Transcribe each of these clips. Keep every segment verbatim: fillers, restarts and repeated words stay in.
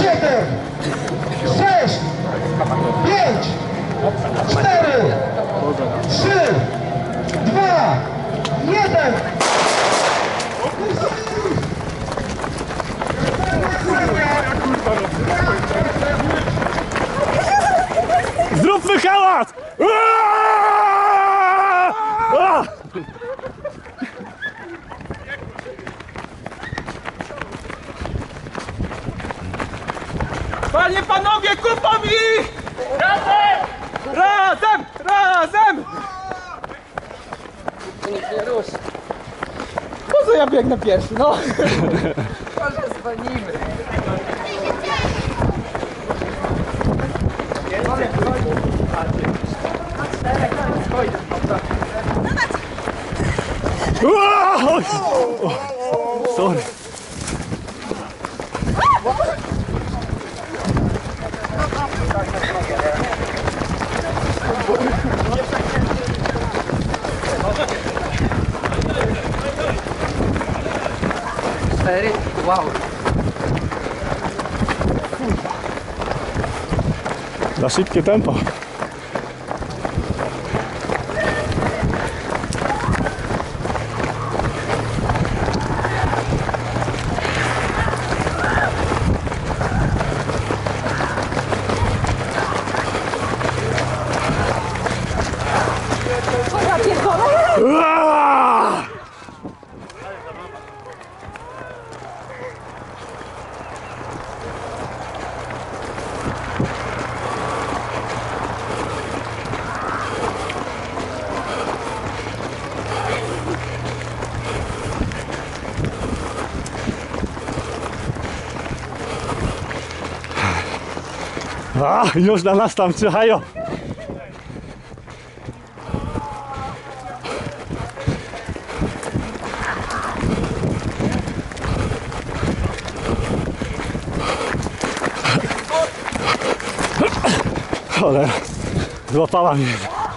siedem, sześć, pięć, cztery, trzy, dwa, jeden. Zróbmy hałas! Panie, panowie, kupą ich! Razem! Razem! Razem! Nikt nie ruszy. Po co ja biegnę pierwszy, no? Może zwolnimy. Sorry. Cztery? Wow. Za szybkie tempo. A, już na nas tam czyhają. Cholera, złapała mnie.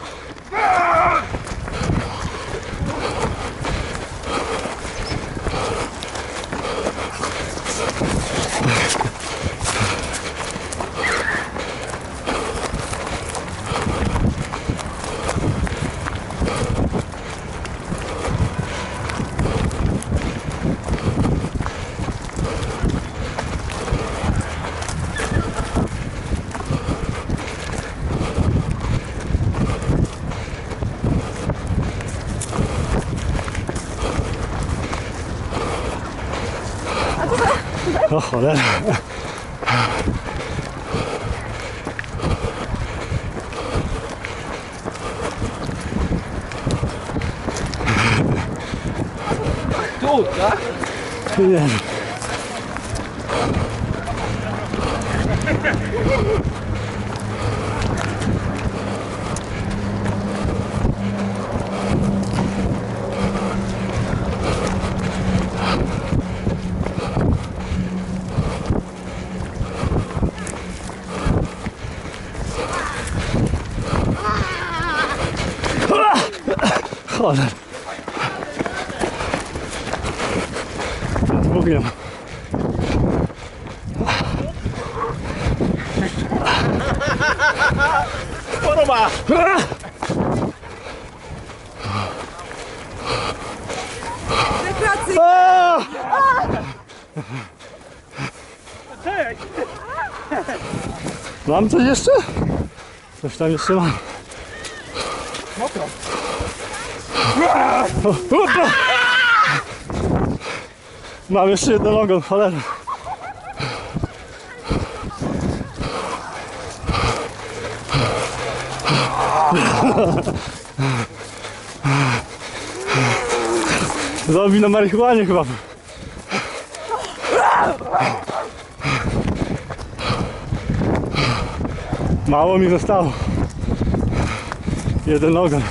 O cholera. Tu, tak? Nie. Cholera. Dwóch nie ma. Podoba! Rekreacyjnie! Mam coś jeszcze? Coś tam jeszcze mam. Mokro. Mam jeszcze jedną nogą, cholera. Zombie na marihuanie chyba. Mało mi zostało. Jeden ogon.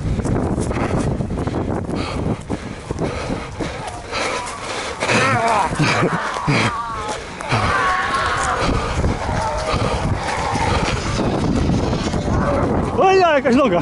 Oj, ja, jakaś noga.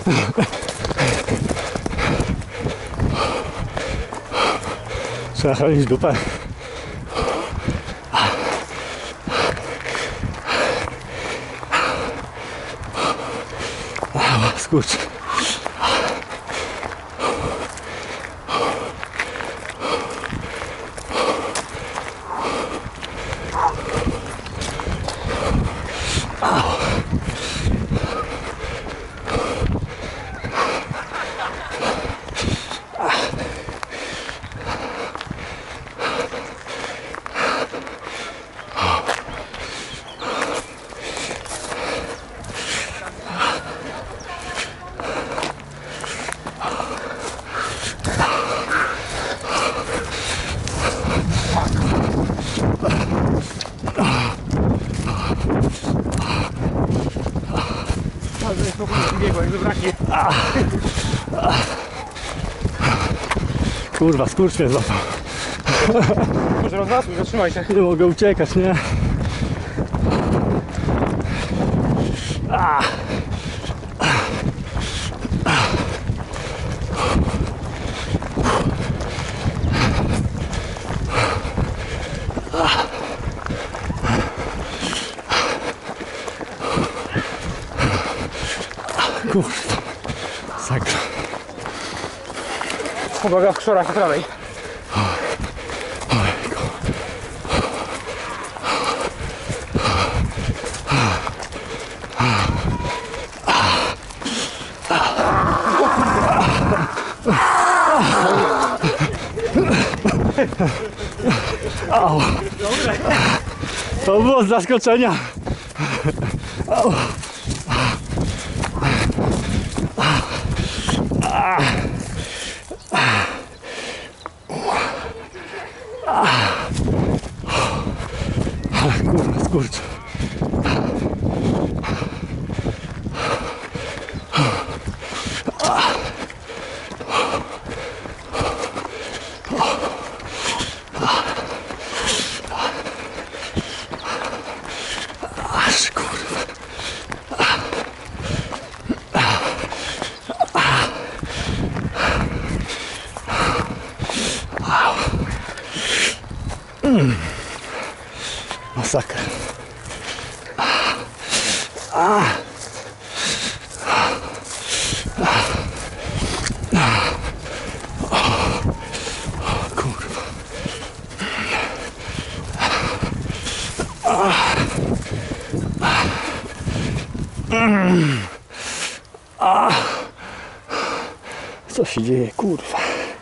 Trzeba chronić dupę. Skurcz. Kurwa, skurcz mnie złapał. Może rozrasuj, zatrzymaj się. Nie mogę uciekać, nie? A. Kurwa, sakra. Uwaga, w krzorach po prawej. Au. To było z zaskoczenia. Au. Kurwa, skurcz. Aż kurwa. Mm. Masakra. A. Kurwa. A. Co się dzieje, kurwa?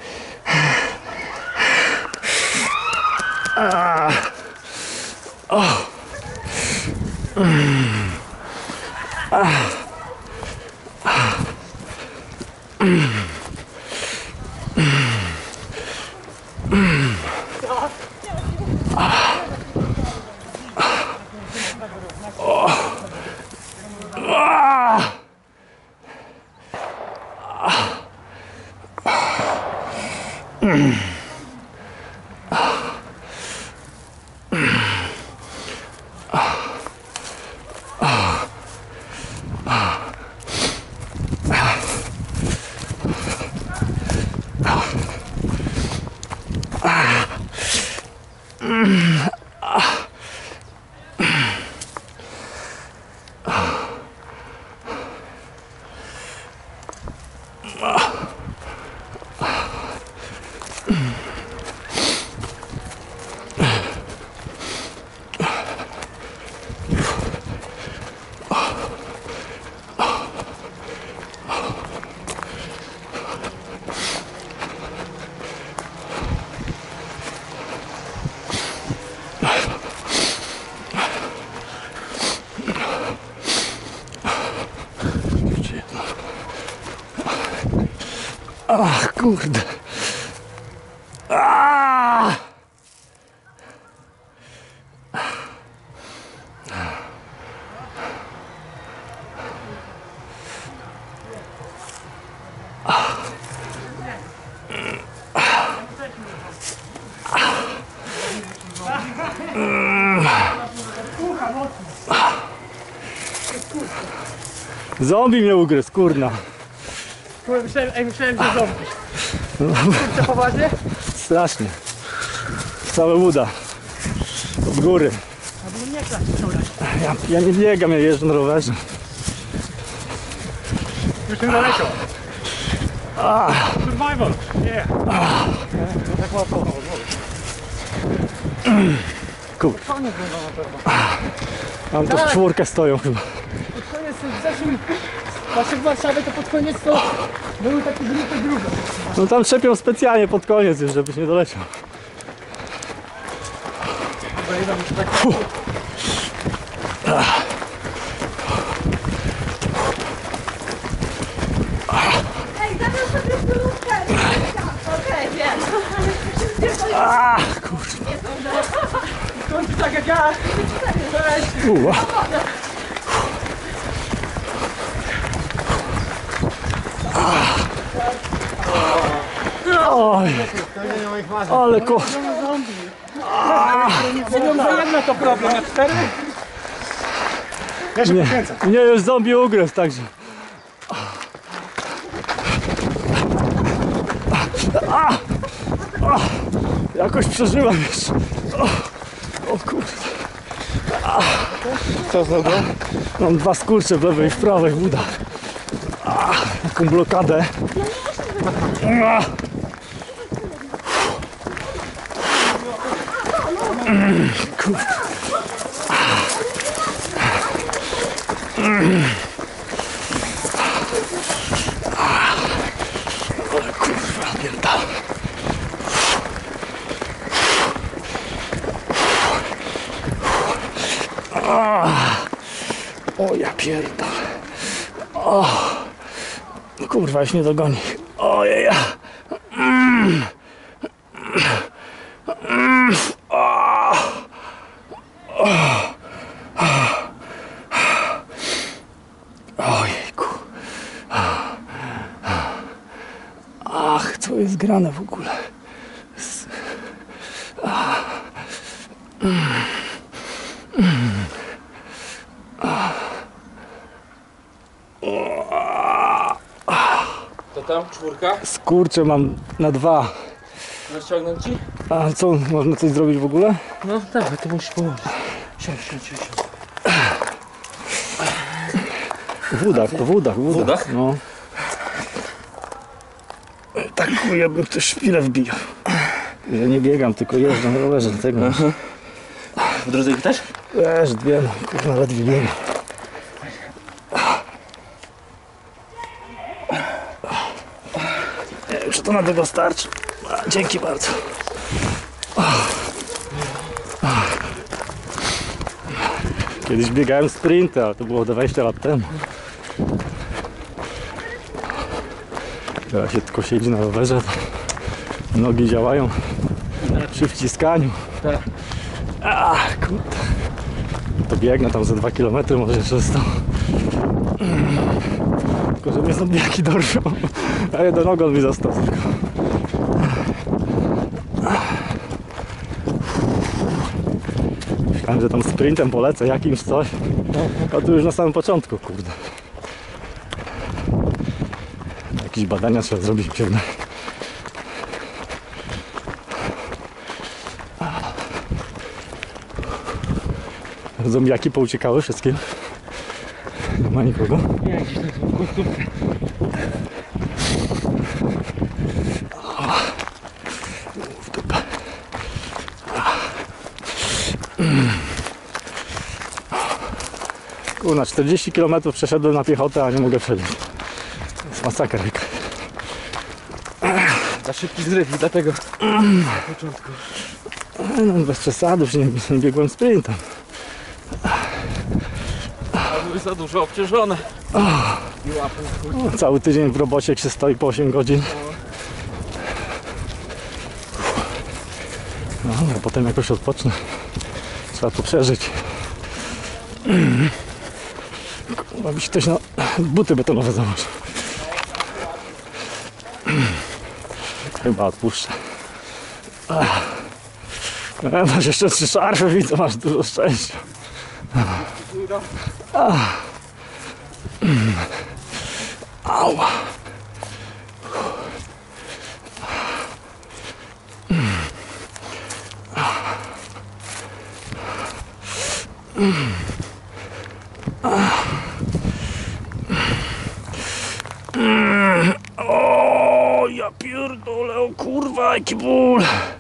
A. O. Mm. A. A. Mm. Mm. Mm. A. O. A. Mm. Ach, kurde. Aaaa! Zombie mnie ugryzł, kurna. Kurde, myślałem, ej, myślałem, że zombie. Kurczę, poważnie? Strasznie. Całe uda. Od góry. Albo nie klać wczoraj. Ja, ja nie biegam, ja jeżdżę na rowerze. Już tym daleko. Survival. Nie. Tak łatwo. Kur... Koniec będą na pewno. Tam to w czwórkę stoją chyba. Pod koniec w zeszłym... Właśnie w Warszawie to pod koniec to były takie grupy drugie. No tam trzepią specjalnie pod koniec już, żebyś nie doleciał. Ej, zabrał sobie stolówkę! Okej, wiem. A, kurwa. W końcu tak jak ja. Cześć. Uła. Oj, ale ko... Nie wiem, że jedna to problem, a cztery? Nie, nie już zombie ugryzł, także... A! A! Jakoś przeżyłem jeszcze. O, o kurde. Co znowu? Mam dwa skurcze w lewej i w prawej uda. Taką blokadę. A! Kurde. Ale kurwa, pierdala. O ja pierdolę. O, kurwa, już nie dogoni. Ojej. Mm. Mm. O. O. Ojejku. Ach, co jest grane w ogóle? S- Ach. Mm. Mm. To tam, czwórka? Skurcze mam na dwa. Rozciągnąć ci? A co, można coś zrobić w ogóle? No dawaj, to musisz położyć. Siądź, siądź, siądź. W udach, to w udach, w udach. udach? No. Tak ja bym też chwilę wbijał. Ja nie biegam, tylko jeżdżę na rowerze do tego. W drodze ich też? Wiesz, dwie, no, kurwa, ledwie biegam. Nie wiem, czy to na tego starczy. A, dzięki bardzo. Kiedyś biegałem sprinty, ale to było dwadzieścia lat temu. Teraz się tylko siedzi na rowerze, to nogi działają przy wciskaniu. Tak. Ach, kurde. To biegnę tam za dwa kilometry, może przez to. Tylko, że mnie zombiaki dorwą. A jeden ogon mi został tylko. Myślałem, że tam sprintem polecę jakimś coś. A tu już na samym początku, kurde. Jakieś badania trzeba zrobić, pewnie. Zombiaki pouciekały wszystkie. Nie ma nikogo. Nie, gdzieś tam są końcówkę. W dupę. Kurna, czterdzieści kilometrów przeszedłem na piechotę, a nie mogę przebiec. To jest masakra. Za szybki zryw, dlatego na początku. No, bez przesady, już nie, nie biegłem sprintem. Były za dużo obciążone. I łapy. No, cały tydzień w robocie, jak się stoi po osiem godzin. No, a potem jakoś odpocznę. Trzeba to przeżyć. Kurwa, by się ktoś na buty betonowe założył. Chyba odpuszczę. Ach. E, Masz jeszcze trzy szarfy, widzę, masz dużo szczęścia. Ach. Ała. O, ja pierdolę, o kurwa, jaki ból.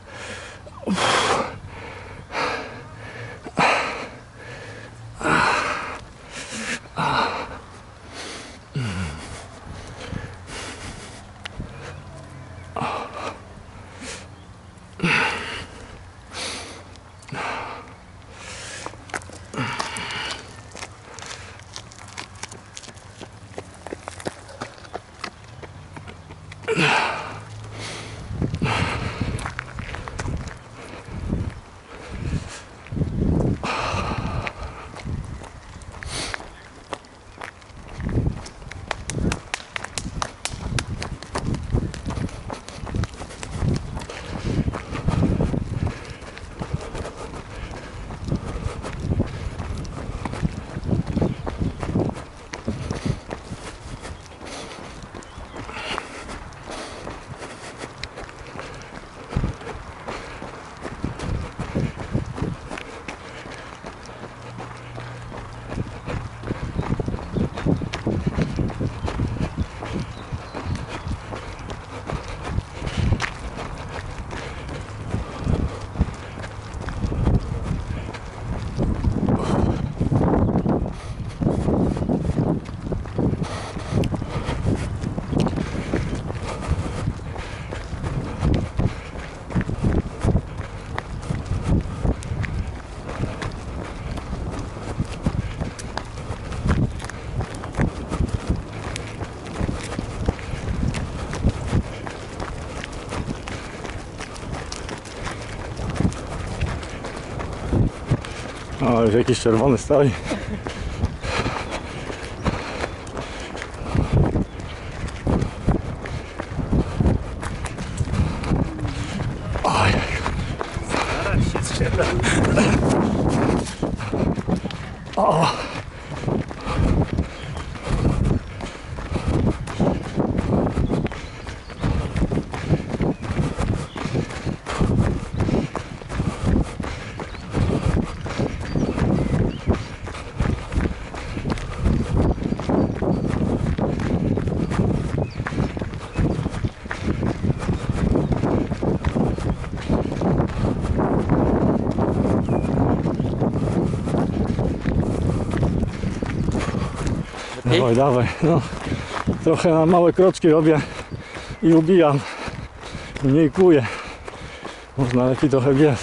O, już jakiś czerwony stoi. Oj, zaraz się strzela. O. Dawaj, dawaj, no. Trochę na małe kroczki robię i ubijam. Mniej kuję. Można lepiej trochę biec.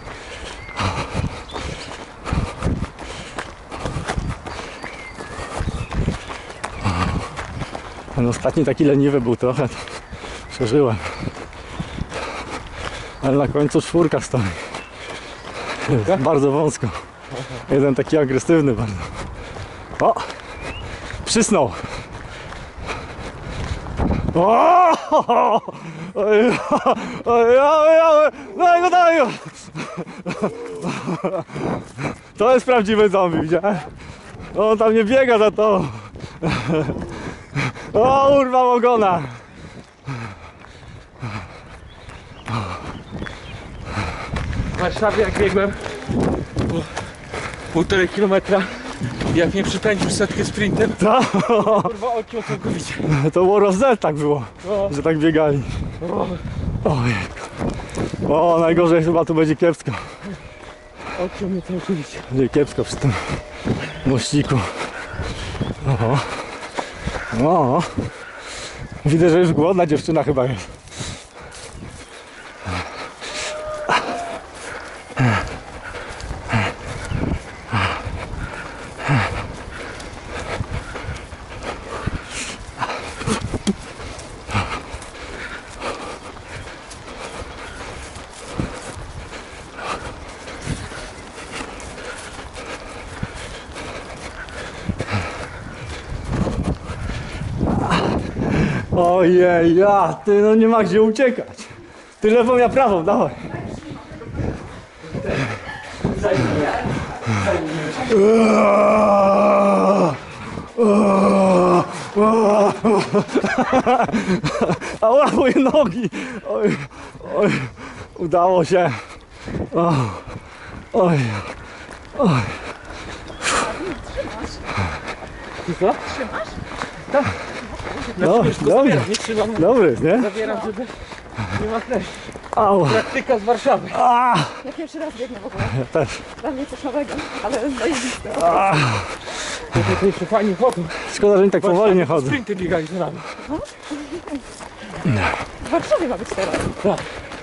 Ten ostatni taki leniwy był trochę, to przeżyłem. Ale na końcu czwórka stoi. Jest bardzo wąsko. Jeden taki agresywny bardzo. O! Przysnął. O! Oj, oj, oj, oj, daj go, daj go. To jest prawdziwy zombie, widziałeś? On tam nie biega za to. O, urwał ogona. W Warszawie jak biegłem po półtorej kilometra, jak mnie przypędził setkę sprintem, To, kurwa okiło całkowicie. to War of Z tak było, No. że tak biegali. O, Ojejku. O, najgorzej chyba tu będzie kiepsko. okiło mnie całkowicie. Będzie kiepsko przy tym mościku. Oho. O. Widzę, że już głodna dziewczyna chyba jest. Ojej, ja, ty no nie ma gdzie uciekać. Ty lewą, ja prawą, dawaj. Ała, moje nogi. Oj, oj, udało się. O, oj, oj. Ty co? Trzymasz? Tak. No, No, tylko dobry. zabieram, nie trzymam. Dobry, nie? Zabieram, żeby nie ma treści. Au. Praktyka z Warszawy. A, Ja pierwszy raz biegnę w ogóle. ja też. Dla mnie coś nowego, ale zajebiste. A, To to jeszcze fajnie chodzą. szkoda, że oni tak powoli nie chodzą. Sprinty biegali za nami. W Warszawie ma być teraz. Tak.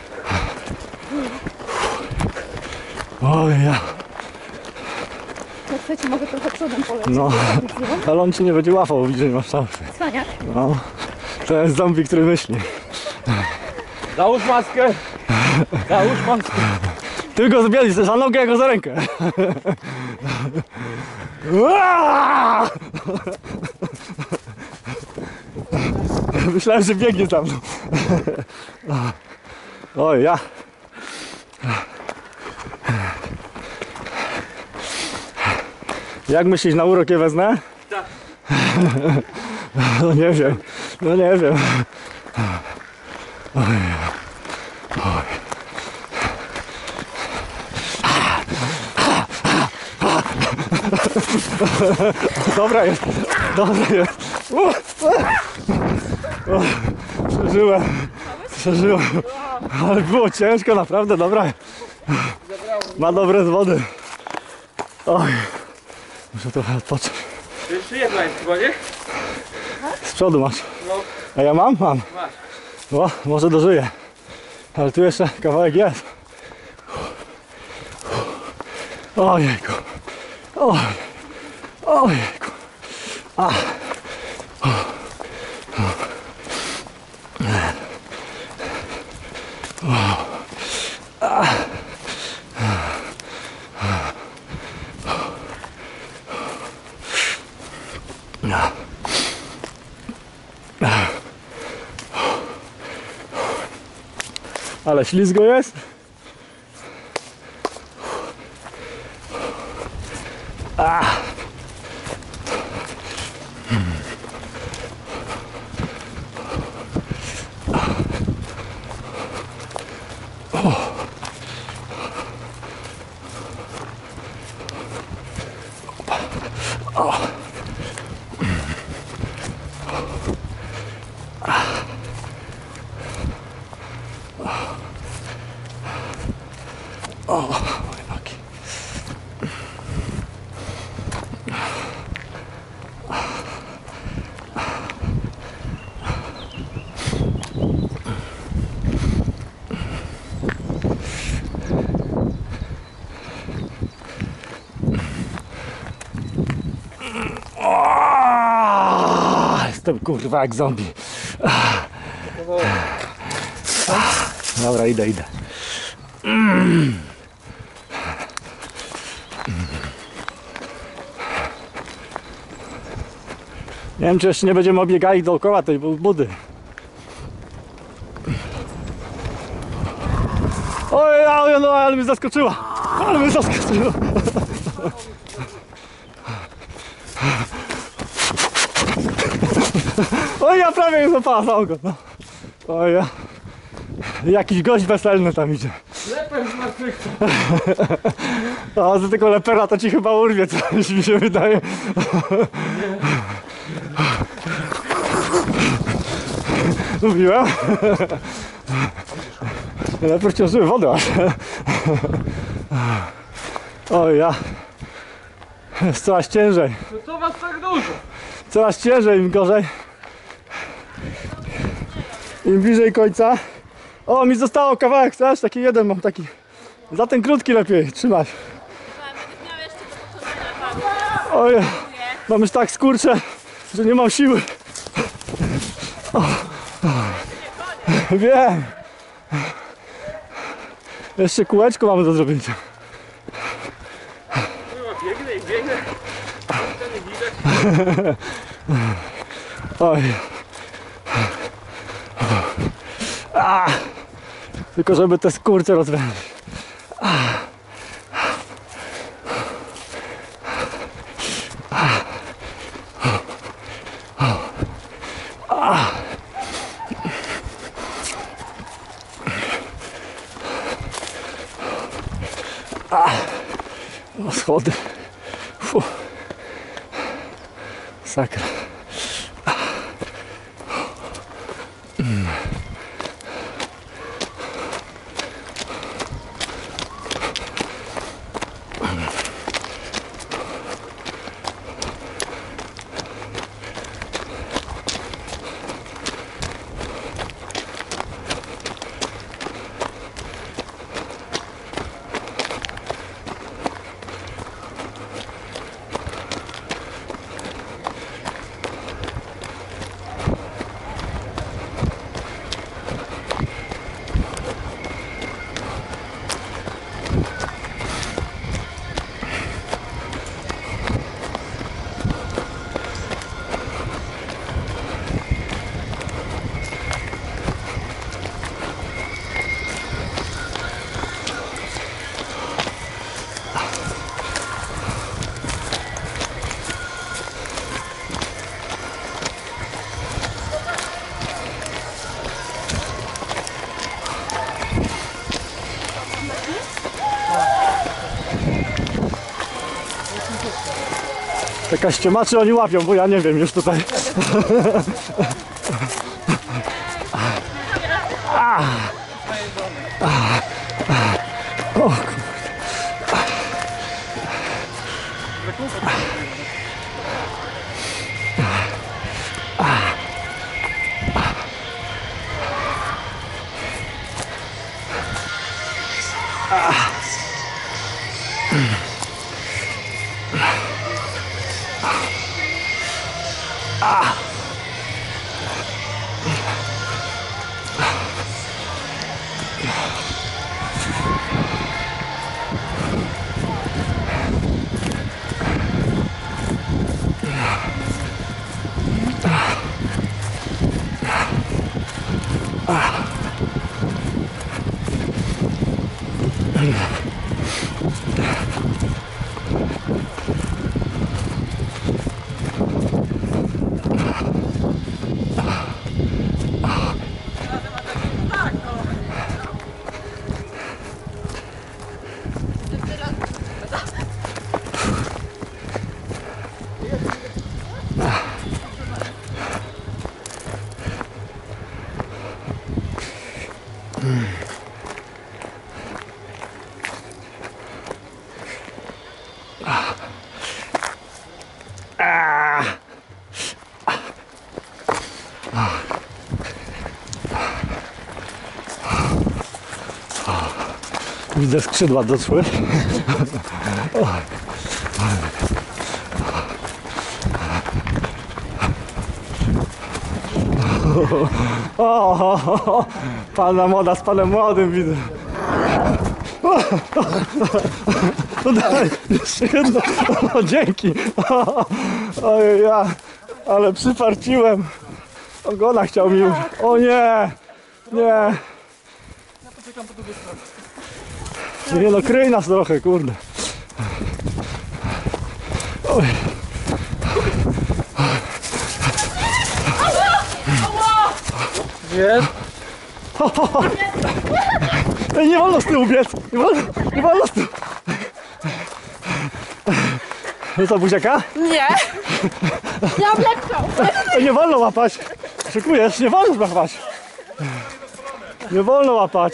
Oj, ja. Jak chcecie, mogę trochę przodem polecieć. No, ale on ci nie będzie łapał, widzisz, że nie masz szansy. Cwaniak. No, to jest zombie, który myśli. Załóż maskę. Załóż maskę. Ty go zbielisz za nogę, ja go za rękę. Ua! Myślałem, że biegnie za mną. Oj, ja. Jak myślisz, na urok je wezmę? Tak. No nie wiem, no nie wiem. Dobra jest, dobra jest. O, przeżyłem, przeżyłem. Ale było ciężko, naprawdę, dobra. Ma dobre zwody. Oj, muszę trochę odpocząć. Jeszcze jedna jest chyba, nie? Z przodu masz. No, A ja mam? Mam. masz. No, może dożyję. Ale tu jeszcze kawałek jest. Ojejku. Oj. Ojejku. A. Ale ślizgo jest. A. O, moje nogi. O, jestem kurwa jak zombie. Dobra, idę, idę. Nie wiem, czy jeszcze nie będziemy obiegali dookoła tej budy. Oj, oj, no, ale mnie zaskoczyła. Ale mnie zaskoczyła. Oj, ja prawie nie złapała za ogon. No. Oj, ja. Jakiś gość weselny tam idzie. Leper z martwychwstał. A za tego lepera to ci chyba urwie, coś mi się wydaje. Mówiłem? Leper ciążyły wodę aż. Oj, ja. Jest coraz ciężej. No co was tak dużo? Coraz ciężej, im gorzej. Im bliżej końca. O, mi zostało kawałek, chcesz? Taki jeden mam, taki. Za ten krótki lepiej trzymać. Będziesz miał jeszcze do pochodzenia tam. Oj, mam już tak skurcze, że nie mam siły. O, o. Wiem. Jeszcze kółeczko mamy do zrobienia. Chyba biegnę i biegnę. To nie widać. Oj. A. Tylko żeby te skurcze rozwężyć. O, schody. Fu. Sakra. Jakaś ściemaczy oni łapią, bo ja nie wiem już tutaj. O kurde. Widzę, skrzydła doszły. O, o, o, pana młoda z panem młodym widzę. No daj, jeszcze jedno. O, dzięki. Ojej, ja, ale przyparciłem. Ogona chciał mi. O nie, nie. Nie no, kryj nas trochę, kurde. Oj. Jest? Ej, nie wolno z tyłu biec! Nie wolno, nie wolno z tyłu! No co, buziaka? Nie. Ja mam lepszą. Ej, nie wolno łapać! Szykujesz, nie wolno łapać! Nie wolno łapać!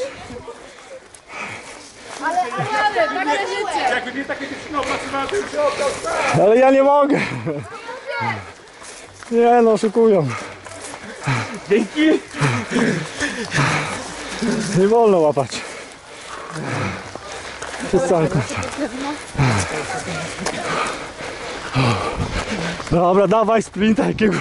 Ale, ale, tak na życie. Jakby nie takie dziewczyny opracowane, to się oddał. Ale ja nie mogę! Nie no, szykują. Dzięki. Nie wolno łapać. Przez cały końcu. Dobra, dawaj sprinta jakiego.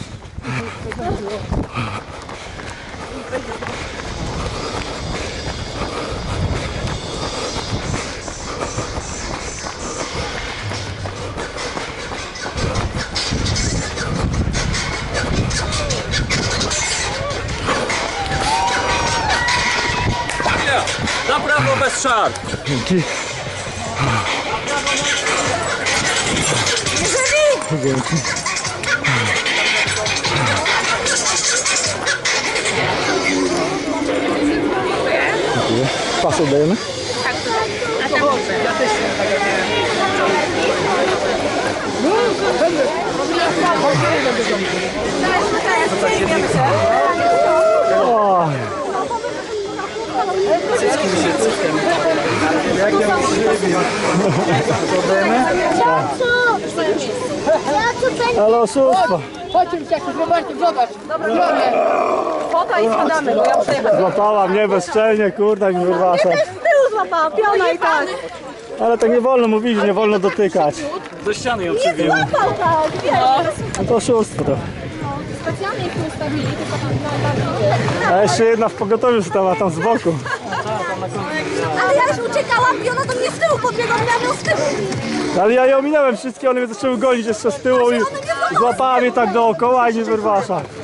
Na prawo bez szar. Dzięki. Dzięki. Dziękuję. Pasy dajemy? Tak, O, ale oszustwo. Chodźcie, dzieciaki, zobaczcie, zobacz. Zdrowie. Foto i spadamy, bo ja muszę jechać. Złapała mnie bezczelnie, kurde, mi wyrwasza. Też z tyłu złapałam, piona i tak. Ale tak nie wolno mówić, nie wolno dotykać. Do ściany ją Nie przybiłem. złapał tak, wiesz. No to oszustwo to. Specjalnie ich nie ustawili, tylko tam na A jeszcze jedna w pogotowiu stała tam z boku. Ale ja już uciekałam i ona do mnie z tyłu podbiegła, miałam ją z tyłu. Ale ja je ominąłem wszystkie, one mnie zaczęły gonić jeszcze z tyłu i złapała mnie tak dookoła i nie wyrwasza.